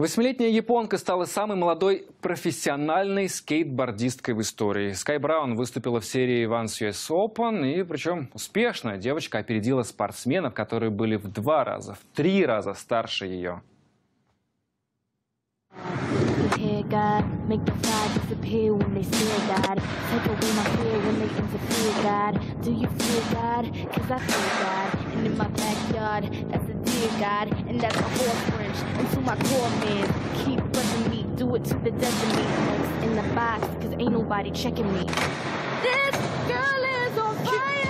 Восьмилетняя японка стала самой молодой профессиональной скейтбордисткой в истории. Скай Браун выступила в серии Once US Open, и причем успешно. Девочка опередила спортсменов, которые были в 2 раза, в 3 раза старше ее. God, make the fire disappear when they stare, God. Take away my fear when they interfere, God. Do you fear God? Cause I fear God. And in my backyard, that's a deer, God. And that's a horse branch. And to my core man, keep brushing me, do it to the death of me. Next in the box, cause ain't nobody checking me. This girl is on fire.